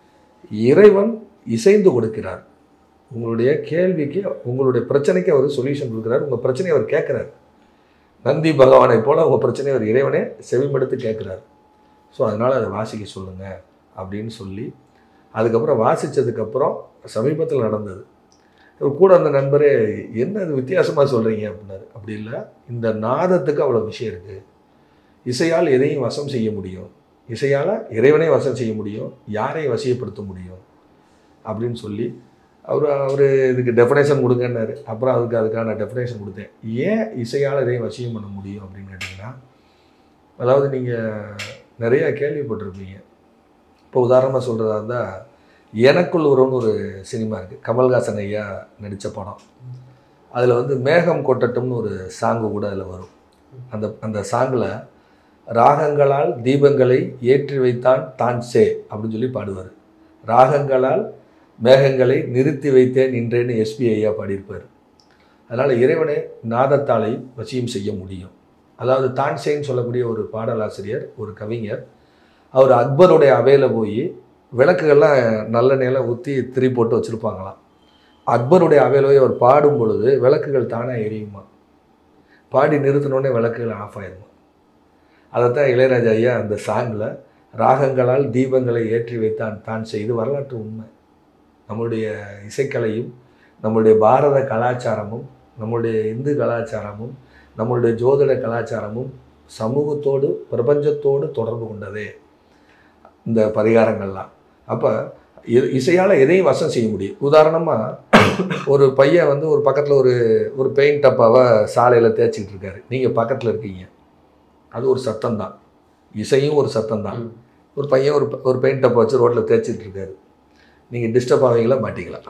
இறைவன் இசைந்து கொடுக்கிறார். உங்களுடைய கேள்விக்கு, உங்களுடைய பிரச்சனைக்கு அவர் சொல்யூஷன் கொடுக்குறார். உங்கள் பிரச்சனையை அவர் கேட்குறார். நந்தி பகவானை போல் உங்கள் பிரச்சனையை அவர் இறைவனே செவிமடுத்து கேட்குறார். ஸோ அதனால் அதை வாசிக்க சொல்லுங்கள் அப்படின்னு சொல்லி, அதுக்கப்புறம் வாசித்ததுக்கப்புறம் சமீபத்தில் நடந்தது. கூட அந்த நண்பரே, என்ன அது வித்தியாசமாக சொல்கிறீங்க அப்படின்னாரு. அப்படி இல்லை, இந்த நாதத்துக்கு அவ்வளோ விஷயம் இருக்குது. இசையால் எதையும் வசம் செய்ய முடியும், இசையால் இறைவனை வசம் செய்ய முடியும், யாரையும் வசியப்படுத்த முடியும் அப்படின்னு சொல்லி அவர் இதுக்கு டெஃபினேஷன் கொடுங்கன்னாரு. அப்புறம் அதுக்கான டெஃபினேஷன் கொடுத்தேன். ஏன் இசையால் எதையும் வசியம் பண்ண முடியும் அப்படின்னு கேட்டிங்கன்னா, அதாவது நீங்கள் நிறையா கேள்விப்பட்டிருப்பீங்க. இப்போ உதாரணமாக சொல்கிறதா இருந்தால், எனக்குள் ஒருவன் ஒரு சினிமா இருக்குது, கமல்ஹாசன் ஐயா நடித்த படம். அதில் வந்து மேகம் கொட்டட்டும்னு ஒரு சாங்கு கூட அதில் வரும். அந்த சாங்கில் ராகங்களால் தீபங்களை ஏற்றி வைத்தான் தான் சே அப்படின்னு சொல்லி பாடுவார். ராகங்களால் மேகங்களை நிறுத்தி வைத்தேன் நின்றேன்னு எஸ்பி ஐயா பாடியிருப்பார். அதனால் இறைவனை நாதத்தாலை வசியம் செய்ய முடியும். அதாவது தான்சேன்னு சொல்லக்கூடிய ஒரு பாடலாசிரியர், ஒரு கவிஞர், அவர் அக்பருடைய அவையில் போய் விளக்குகள்லாம் நல்ல நிலம் ஊற்றி திரி போட்டு வச்சுருப்பாங்களாம். அக்பருடைய அவையில் போய் அவர் பாடும் பொழுது விளக்குகள் தானாக எரியுமா, பாடி நிறுத்தினோடனே விளக்குகள் ஆஃப் ஆயிருமா. அதைத்தான் இளையராஜா ஐயா அந்த சாங்கில் ராகங்களால் தீபங்களை ஏற்றி வைத்தான் தான் செய்து, வரலாற்று உண்மை. நம்மளுடைய இசைக்கலையும் நம்மளுடைய பாரத கலாச்சாரமும் நம்மளுடைய இந்து கலாச்சாரமும் நம்மளுடைய ஜோதிட கலாச்சாரமும் சமூகத்தோடு பிரபஞ்சத்தோடு தொடர்பு கொண்டதே இந்த பரிகாரங்கள்லாம். அப்போ இசையால் எதையும் வசம் செய்ய முடியும். உதாரணமாக ஒரு பையன் வந்து ஒரு பக்கத்தில் ஒரு பெயிண்ட் டப்பாவை சாலையில் தேய்ச்சிக்கிட்டு இருக்காரு, நீங்கள் பக்கத்தில் இருக்கீங்க, அது ஒரு சத்தம் தான், இசையும் ஒரு சத்தம் தான். ஒரு பையன் ஒரு பெயிண்ட் டப்பா வச்சு ரோட்டில் தேய்ச்சிட்டு இருக்காரு, நீங்கள் டிஸ்டர்ப் ஆவீங்களா மாட்டிக்கலாம்?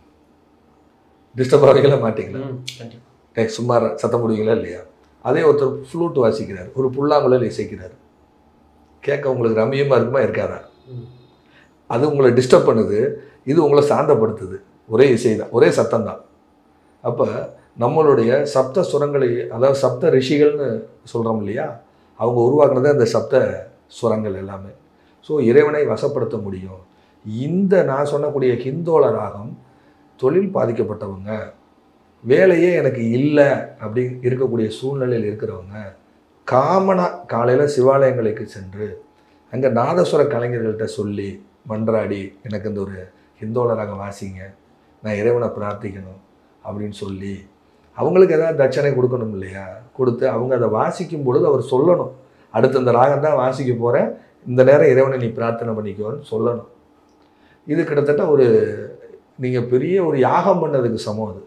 சும்மா சத்தம் போடுவீங்களா இல்லையா? அதே ஒருத்தர் ஃப்ளூட் வாசிக்கிறார், ஒரு புல்லாங்குழல் இசைக்கிறார், கேட்க உங்களுக்கு ரம்மியமாக இருக்குமா இருக்காதா? அது உங்களை டிஸ்டர்ப் பண்ணுது, இது உங்களை சாந்தப்படுத்துது. ஒரே இசை தான், ஒரே சத்தம் தான். அப்போ நம்மளுடைய சப்த சுரங்களை, அதாவது சப்த ரிஷிகள்னு சொல்கிறோம் இல்லையா, அவங்க உருவாக்குனது அந்த சப்த சுரங்கள் எல்லாமே. ஸோ இறைவனை வசப்படுத்த முடியும். இந்த நான் சொன்னக்கூடிய ஹிந்தோள ராகம் தொழில் பாதிக்கப்பட்டவங்க, வேலையே எனக்கு இல்லை அப்படி இருக்கக்கூடிய சூழ்நிலையில் இருக்கிறவங்க காமனாக காலையில் சிவாலயங்களுக்கு சென்று அங்கே நாதஸ்வர கலைஞர்கள்ட்ட சொல்லி மன்றாடி எனக்கு இந்த ஒரு ஹிந்தோல ராகம் வாசிங்க, நான் இறைவனை பிரார்த்திக்கணும் அப்படின்னு சொல்லி அவங்களுக்கு ஏதாவது தட்சணை கொடுக்கணும் இல்லையா, கொடுத்து அவங்க அதை வாசிக்கும் பொழுது அவர் சொல்லணும், அடுத்து இந்த ராகம் தான் வாசிக்க போகிறேன், இந்த நேரம் இறைவனை நீ பிரார்த்தனை பண்ணிக்கோன்னு சொல்லணும். இது கிட்டத்தட்ட ஒரு நீங்கள் பெரிய ஒரு யாகம் பண்ணதுக்கு சமம். அது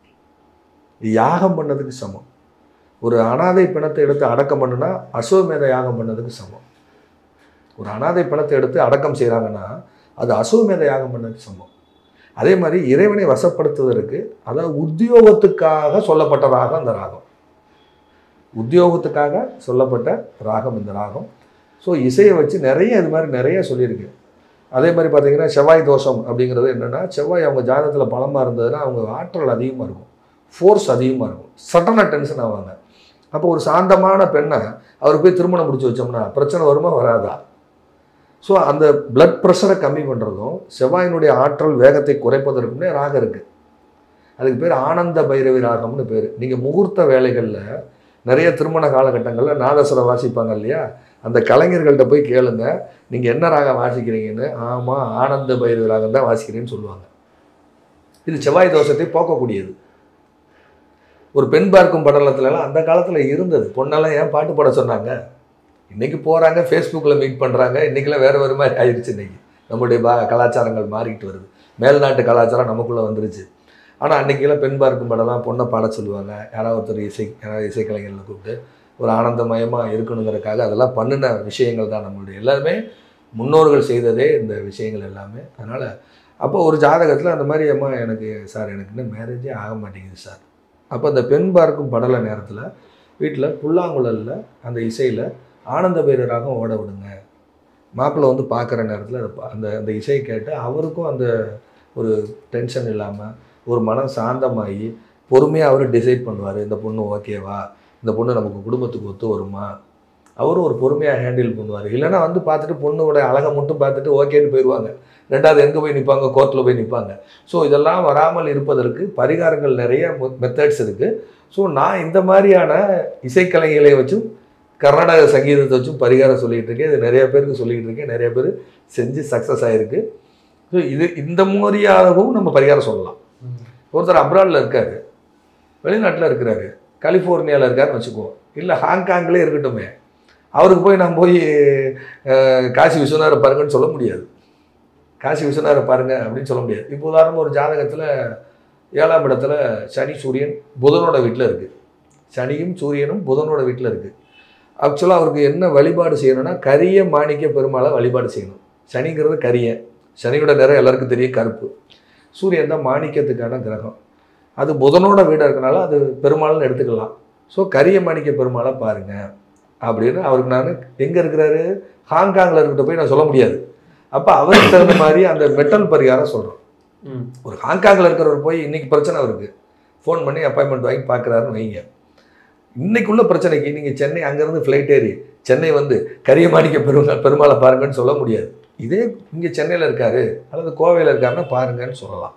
யாகம் பண்ணதுக்கு சமம். ஒரு அனாதை பிணத்தை எடுத்து அடக்கம் பண்ணுனா அசுவமேத யாகம் பண்ணதுக்கு சமம். ஒரு அனாதை பிணத்தை எடுத்து அடக்கம் செய்கிறாங்கன்னா அது அசுவமேத யாகம் பண்ணதுக்கு சமம். அதே மாதிரி இறைவனை வசப்படுத்துவதற்கு, அதாவது உத்தியோகத்துக்காக சொல்லப்பட்ட ராகம் இந்த ராகம், உத்தியோகத்துக்காக சொல்லப்பட்ட ராகம் இந்த ராகம். ஸோ இசையை வச்சு நிறைய இது மாதிரி நிறைய சொல்லியிருக்கு. அதே மாதிரி பார்த்தீங்கன்னா செவ்வாய் தோஷம் அப்படிங்கிறது என்னென்னா, செவ்வாய் அவங்க ஜாதகத்தில் பலமாக இருந்ததுன்னா அவங்க ஆற்றல் அதிகமாக இருக்கும், ஃபோர்ஸ் அதிகமாக இருக்கும், சடனாக டென்ஷன் ஆவாங்க. அப்போ ஒரு சாந்தமான பெண்ணை அவர் போய் திருமணம் முடிச்சு வச்சோம்னா பிரச்சனை வருமா வராதா? ஸோ அந்த பிளட் ப்ரெஷரை கம்மி பண்ணுறதும் செவ்வாயினுடைய ஆற்றல் வேகத்தை குறைப்பதற்குமே ராகம் இருக்குது. அதுக்கு பேர் ஆனந்த பைரவி ராகம்னு பேர். நீங்கள் முகூர்த்த வேலைகளில் நிறைய திருமண காலகட்டங்களில் நாதஸ்வரம் வாசிப்பாங்க இல்லையா, அந்த கலைஞர்கள்ட்ட போய் கேளுங்க நீங்கள் என்ன ராகம் வாசிக்கிறீங்கன்னு. ஆமாம், ஆனந்த பைரவி ராகம் தான் வாசிக்கிறேன்னு சொல்லுவாங்க. இது செவ்வாய் தோஷத்தை போக்கக்கூடியது. ஒரு பெண் பார்க்கும் படலத்துலலாம் அந்த காலத்தில் இருந்தது. பொண்ணெல்லாம் ஏன் பாட்டு பாட சொன்னாங்க? இன்றைக்கி போகிறாங்க, ஃபேஸ்புக்கில் மீட் பண்ணுறாங்க. இன்றைக்கெல்லாம் வேறு வேறு மாதிரி ஆயிடுச்சு. இன்றைக்கி நம்முடைய கலாச்சாரங்கள் மாறிக்கிட்டு வருது, மேல்நாட்டு கலாச்சாரம் நமக்குள்ளே வந்துருச்சு. ஆனால் அன்றைக்கெல்லாம் பெண் பார்க்கும் படம்லாம் பொண்ணை பாட சொல்லுவாங்க. யாராவது ஒருத்தர் யாராவது இசைக்கலைஞர்களை கூப்பிட்டு ஒரு ஆனந்தமயமாக இருக்கணுங்கிறதுக்காக அதெல்லாம் பண்ணின விஷயங்கள் தான் நம்மளுடைய எல்லாருமே முன்னோர்கள் செய்ததே இந்த விஷயங்கள் எல்லாமே. அதனால் அப்போ ஒரு ஜாதகத்தில் அந்த மாதிரி அம்மா எனக்கு சார் எனக்கு இன்னும் மேரேஜே ஆக மாட்டேங்குது சார். அப்போ அந்த பெண் பார்க்கும் படல நேரத்தில் வீட்டில் புல்லாங்குழலில் அந்த இசையில் ஆனந்த பைரவராகம் ஓட விடுங்க. மாப்பிள்ளை வந்து பார்க்குற நேரத்தில் அந்த அந்த இசையை கேட்டு அவருக்கும் அந்த ஒரு டென்ஷன் இல்லாமல் ஒரு மனம் சாந்தமாகி பொறுமையாக அவர் டிசைட் பண்ணுவார். இந்த பொண்ணு ஓகேவா, இந்த பொண்ணு நமக்கு குடும்பத்துக்கு ஒத்து வருமா, அவரும் ஒரு பொறுமையாக ஹேண்டில் பண்ணுவார். இல்லைன்னா வந்து பார்த்துட்டு பொண்ணோட அழகை மட்டும் பார்த்துட்டு ஓகேன்னு போயிடுவாங்க. ரெண்டாவது எங்கே போய் நிற்பாங்க? கோர்ட்டில் போய் நிற்பாங்க. ஸோ இதெல்லாம் வராமல் இருப்பதற்கு பரிகாரங்கள் நிறைய மெத்தட்ஸ் இருக்குது. ஸோ நான் இந்த மாதிரியான இசைக்கலைகளை வச்சும் கர்நாடக சங்கீதத்தை வச்சும் பரிகாரம் சொல்லிகிட்டு இருக்கேன். இது நிறைய பேருக்கு சொல்லிக்கிட்டு இருக்கேன், நிறைய பேர் செஞ்சு சக்ஸஸ் ஆகிருக்கு. ஸோ இது இந்த மாதிரியாகவும் நம்ம பரிகாரம் சொல்லலாம். ஒருத்தர் அப்ராடில் இருக்கார், வெளிநாட்டில் இருக்கிறாரு, கலிஃபோர்னியாவில் இருக்காருன்னு வச்சுக்குவோம், இல்லை ஹாங்காங்லேயே இருக்கட்டுமே, அவருக்கு போய் நான் போய் காசி விஸ்வநாதரை பாருங்கன்னு சொல்ல முடியாது. காசி விஸ்வநாதரை பாருங்க அப்படின்னு சொல்ல முடியாது. இப்போ உதாரணமாக ஒரு ஜாதகத்தில் 7ஆம் இடத்துல சனி சூரியன் புதனோட வீட்டில் இருக்குது. சனியும் சூரியனும் புதனோட வீட்டில் இருக்குது. ஆக்சுவலாக அவருக்கு என்ன வழிபாடு செய்யணும்னா கரிய மாணிக்க பெருமாளை வழிபாடு செய்யணும். சனிங்கிறது கரியன், சனியோட நிறம் எல்லாருக்கும் தெரியும் கருப்பு. சூரியன் தான் மாணிக்கத்துக்கான கிரகம். அது புதனோட வீடாக இருக்கனால அது பெருமாள்னு எடுத்துக்கலாம். ஸோ கரிய மாணிக்க பெருமாளை பாருங்கள் அப்படின்னு அவருக்கு நான் எங்கே இருக்கிறாரு, ஹாங்காங்கில் இருக்கிட்ட போய் நான் சொல்ல முடியாது. அப்போ அவருக்கு தகுந்த மாதிரி அந்த மெட்டல் பரிகாரம் சொல்கிறோம். ஒரு ஹாங்காங்கில் இருக்கிறவர் போய் இன்றைக்கி பிரச்சனை அவருக்கு ஃபோன் பண்ணி அப்பாயின்மெண்ட் வாங்கி பார்க்குறாருன்னு வைங்க. இன்றைக்குள்ள பிரச்சனைக்கு நீங்கள் சென்னை அங்கேருந்து ஃப்ளைட் ஏறி சென்னை வந்து கரிய மாணிக்க பெருமாளை பாருங்கன்னு சொல்ல முடியாது. இதே இங்கே சென்னையில் இருக்காரு அல்லது கோவையில் இருக்காருன்னா பாருங்கன்னு சொல்லலாம்.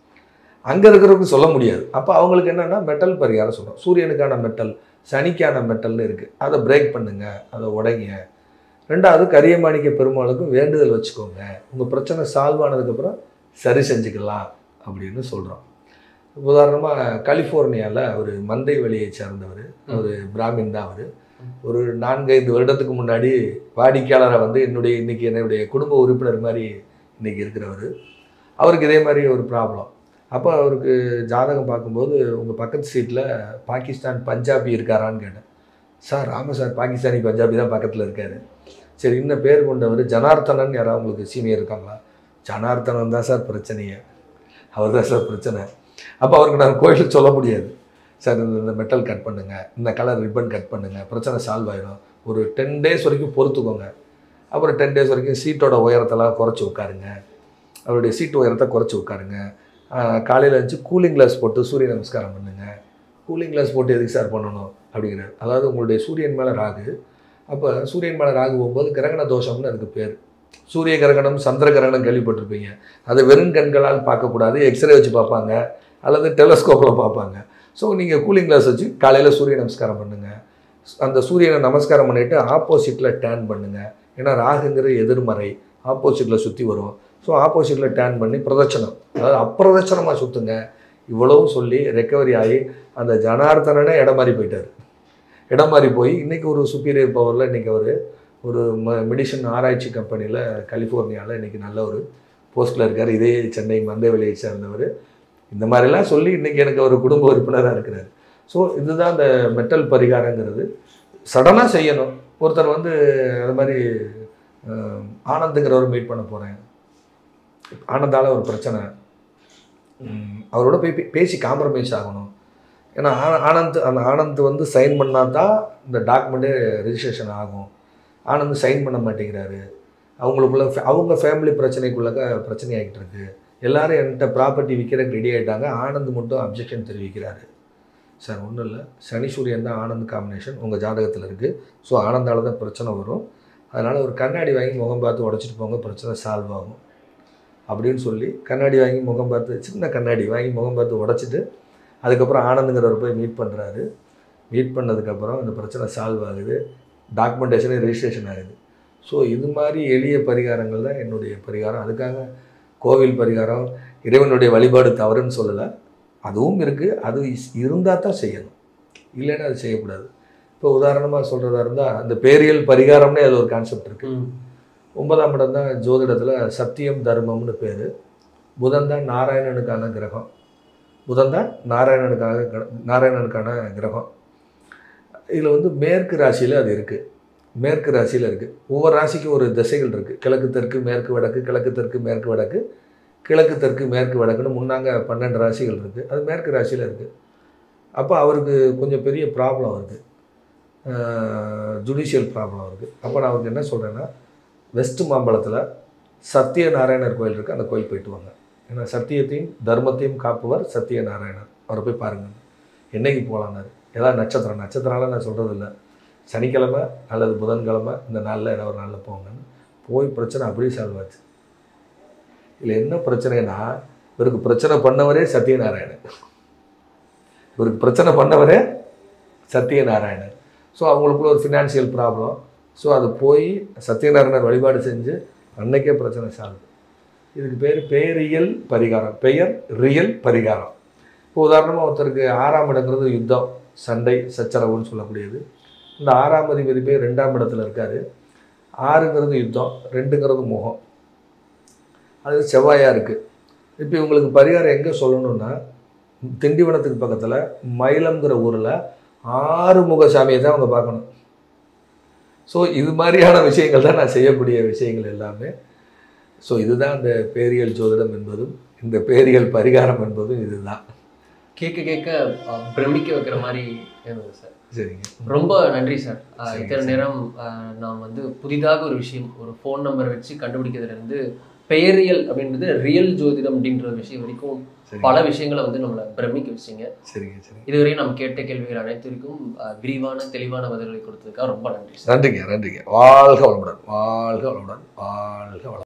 அங்கே இருக்கிறவங்களுக்கு சொல்ல முடியாது. அப்போ அவங்களுக்கு என்னென்னா மெட்டல் பரிகாரம் சொல்கிறோம். சூரியனுக்கான மெட்டல், சனிக்கான மெட்டல்னு இருக்குது, அதை பிரேக் பண்ணுங்க, அதை உடைங்க. ரெண்டாவது கரிய மாணிக்க பெருமாளுக்கும் வேண்டுதல் வச்சுக்கோங்க, உங்கள் பிரச்சனை சால்வ் ஆனதுக்கப்புறம் சரி செஞ்சுக்கலாம் அப்படின்னு சொல்கிறோம். உதாரணமாக கலிஃபோர்னியாவில் ஒரு மந்தை வெளியை சேர்ந்தவர், ஒரு பிராமின் தான். அவர் ஒரு 4-5 வருடத்துக்கு முன்னாடி வாடிக்கையாளரை வந்து இன்னைக்கு என்னுடைய குடும்ப உறுப்பினர் மாதிரி இன்றைக்கி இருக்கிறவர். அவருக்கு இதே மாதிரி ஒரு ப்ராப்ளம். அப்போ அவருக்கு ஜாதகம் பார்க்கும்போது உங்கள் பக்கத்து சீட்டில் பாகிஸ்தான் பஞ்சாபி இருக்காரான்னு கேட்டேன். சார் ஆமாம் சார், பாகிஸ்தானி பஞ்சாபி தான் பக்கத்தில் இருக்கார். சரி, இன்னும் பேர் கொண்டவர் ஜனார்த்தனன் யாராவது உங்களுக்கு சீனியர் இருக்காங்களா? ஜனார்த்தனன் தான் சார் பிரச்சனையே, அவர் தான் சார் பிரச்சனை. அப்போ அவருக்கு நான் கோயிலுக்கு சொல்ல முடியாது. சார் இந்த மெட்டல் கட் பண்ணுங்கள், இந்த கலர் ரிப்பன் கட் பண்ணுங்கள், பிரச்சனை சால்வ் ஆகிடும், ஒரு 10 days வரைக்கும் பொறுத்துக்கோங்க. அப்புறம் 10 days வரைக்கும் சீட்டோட உயரத்தெல்லாம் குறைச்சி உட்காருங்க, அவருடைய சீட்டு உயரத்தை குறைச்சி உட்காருங்க. காலையில் இருந்துச்சு கூலிங் கிளாஸ் போட்டு சூரிய நமஸ்காரம் பண்ணுங்கள். கூலிங் கிளாஸ் போட்டு எதுக்கு சார் பண்ணணும் அப்படிங்கிறார். அதாவது உங்களுடைய சூரியன் மேலே ராகு, அப்போ சூரியன் மேலே ராகு போகும்போது கிரகண தோஷம்னு அதுக்கு பேர். சூரிய கிரகணம் சந்திர கிரகணம் கேள்விப்பட்டிருப்பீங்க. அதை வெறும் கண்களால் பார்க்கக்கூடாது, எக்ஸ்ரே வச்சு பார்ப்பாங்க அல்லது டெலஸ்கோப்பில் பார்ப்பாங்க. ஸோ நீங்கள் கூலிங் கிளாஸ் வச்சு காலையில் சூரிய நமஸ்காரம் பண்ணுங்கள். அந்த சூரியனை நமஸ்காரம் பண்ணிவிட்டு ஆப்போசிட்டில் டேன் பண்ணுங்கள். ஏன்னா ராகுங்கிற எதிர்மறை ஆப்போசிட்டில் சுற்றி வரும். ஸோ ஆப்போசிட்டில் டேன் பண்ணி பிரதட்சணம், அதாவது அப்பிரதட்சணமாக சுற்றுங்க. இவ்வளவும் சொல்லி ரெக்கவரி ஆகி அந்த ஜனார்த்தனனே இடம் மாறி போயிட்டார். இடம் மாறி போய் இன்றைக்கி ஒரு சுப்பீரியர் பவரில் இன்றைக்கி அவர் ஒரு மெடிசன் ஆராய்ச்சி கம்பெனியில் கலிஃபோர்னியாவில் இன்றைக்கி நல்ல ஒரு போஸ்ட்டில் இருக்கார். இதே சென்னை மந்தவெளியை சேர்ந்தவர். இந்த மாதிரிலாம் சொல்லி இன்றைக்கி எனக்கு ஒரு குடும்ப உறுப்பினராக இருக்கிறார். ஸோ இதுதான் இந்த மெட்டல் பரிகாரங்கிறது. சடனாக செய்யணும். ஒருத்தர் வந்து அது மாதிரி ஆனந்துங்கிறவர் மீட் பண்ண போகிறேன், ஆனந்தால் ஒரு பிரச்சனை, அவரோட போய் பேசி காம்ப்ரமைஸ் ஆகணும். ஏன்னா ஆனந்த் வந்து சைன் பண்ணால் தான் இந்த டாக்குமெண்ட்டே ரெஜிஸ்ட்ரேஷன் ஆகும். ஆனந்த் சைன் பண்ண மாட்டேங்கிறாரு. அவங்களுக்குள்ள அவங்க ஃபேமிலி பிரச்சனை ஆகிட்டு இருக்கு. எல்லோரும் என்கிட்ட ப்ராப்பர்ட்டி விற்கிறதுக்கு ரெடி ஆகிட்டாங்க. ஆனந்த் மட்டும் அப்ஜெக்ஷன் தெரிவிக்கிறாரு. சார் ஒன்றும் இல்லை, சனி சூரியன் தான் ஆனந்த் காம்பினேஷன் உங்கள் ஜாதகத்தில் இருக்குது. ஸோ ஆனந்தால் தான் பிரச்சனை வரும். அதனால் ஒரு கண்ணாடி வாங்கி முகம் பார்த்து உடச்சிட்டு போங்க, பிரச்சனை சால்வ் ஆகும் அப்படின்னு சொல்லி கண்ணாடி வாங்கி முகம் பார்த்து, சின்ன கண்ணாடி வாங்கி முகம் பார்த்து உடச்சிட்டு அதுக்கப்புறம் ஆனந்துங்கிறவர் போய் மீட் பண்ணுறாரு. மீட் பண்ணதுக்கப்புறம் அந்த பிரச்சனை சால்வ் ஆகுது, டாக்குமெண்டேஷனே ரெஜிஸ்ட்ரேஷன் ஆகுது. ஸோ இது மாதிரி எளிய பரிகாரங்கள் தான் என்னுடைய பரிகாரம். அதுக்காக கோவில் பரிகாரம், இறைவனுடைய வழிபாடு தவறுன்னு சொல்லலை, அதுவும் இருக்குது. அது இருந்தால் தான் செய்யணும், இல்லைன்னா அது செய்யக்கூடாது. இப்போ உதாரணமாக சொல்கிறதா இருந்தால் அந்த பேரியல் பரிகாரம்னே அது ஒரு கான்செப்ட் இருக்குது. 9ஆம் இடம் தான் ஜோதிடத்தில் சத்தியம் தர்மம்னு பேர். புதன் தான் நாராயணனுக்கான கிரகம். புதன் தான் நாராயணனுக்கான கிரகம். இதில் வந்து மேற்கு ராசியில் அது இருக்குது. மேற்கு ராசியில் இருக்குது. ஒவ்வொரு ராசிக்கும் ஒரு திசைகள் இருக்குது. கிழக்கு தெற்கு மேற்கு வடக்கு, கிழக்கு தெற்கு மேற்கு வடக்கு, கிழக்கு தெற்கு மேற்கு வடக்குன்னு முன்னாங்க 12 ராசிகள் இருக்குது. அது மேற்கு ராசியில் இருக்குது. அப்போ அவருக்கு கொஞ்சம் பெரிய ப்ராப்ளம் வருது, ஜுடிஷியல் ப்ராப்ளம் இருக்குது. அப்போ நான் அவருக்கு என்ன சொல்கிறேன்னா, வெஸ்ட் மாம்பழத்தில் சத்தியநாராயணர் கோயில் இருக்குது, அந்த கோயில் போயிட்டு வாங்க. ஏன்னா சத்தியத்தையும் தர்மத்தையும் காப்பவர் சத்தியநாராயணர். அவரை போய் பாருங்கள். என்றைக்கு போகலான்னாரு. ஏதாவது நட்சத்திரம்லாம் நான் சொல்கிறது இல்லை, சனிக்கிழமை அல்லது புதன்கிழமை இந்த நாளில் ஏதாவது ஒரு நாளில் போங்கன்னு. போய் பிரச்சனை அப்படியே சால்வ் ஆச்சு. இதில் என்ன பிரச்சனைனா, இவருக்கு பிரச்சனை பண்ணவரே சத்தியநாராயணன். இவருக்கு பிரச்சனை பண்ணவரே சத்தியநாராயணன். ஸோ அவங்களுக்குள்ள ஒரு ஃபினான்ஷியல் ப்ராப்ளம். ஸோ அது போய் சத்தியநாராயணர் வழிபாடு செஞ்சு அன்னைக்கே பிரச்சனை சால்வ். இதுக்கு பேர் பெயரியல் பரிகாரம், பெயர் ரியல் பரிகாரம். இப்போ உதாரணமாக ஒருத்தருக்கு 6ஆம் இடங்கிறது யுத்தம், சண்டை, சச்சரவுன்னு சொல்லக்கூடியது. இந்த 6ஆம் அதிபதி பேர் 2ஆம் இடத்துல இருக்கார். 6ங்கிறது யுத்தம், 2ங்கிறது முகம், அது செவ்வாயாக இருக்குது. இப்போ இவங்களுக்கு பரிகாரம் எங்கே சொல்லணும்னா, திண்டிவனத்துக்கு பக்கத்தில் மயிலம்ங்கிற ஊரில் 6 முக சாமியை தான் அவங்க பார்க்கணும். ஸோ இது மாதிரியான விஷயங்கள் தான் நான் செய்யக்கூடிய விஷயங்கள் எல்லாமே. ஸோ இதுதான் இந்த பேரியல் ஜோதிடம் என்பதும் இந்த பேரியல் பரிகாரம் என்பதும் இதுதான். கேட்க பிரமிக்க வைக்கிற மாதிரி இருந்தது சார். சரிங்க, ரொம்ப நன்றி சார். இத்தனை நேரம் நான் வந்து புதிதாக ஒரு விஷயம், ஒரு ஃபோன் நம்பர் வச்சு கண்டுபிடிக்கிறதுலேருந்து பெயரியல் அப்படின்றது ரியல் ஜோதிடம் அப்படின்ற விஷயம் வரைக்கும் பல விஷயங்களை வந்து நம்மளை பிரமிக்க வச்சிங்க. சரிங்க சரி. இதுவரை நம்ம கேட்ட கேள்விகள் அனைத்திற்கும் விரிவான தெளிவான பதில்களை கொடுத்ததுக்காக ரொம்ப நன்றி சார். நன்றிங்க. வாழ்க வளமுடன், வாழ்க வளமுடன், வாழ்க வளமுடன்.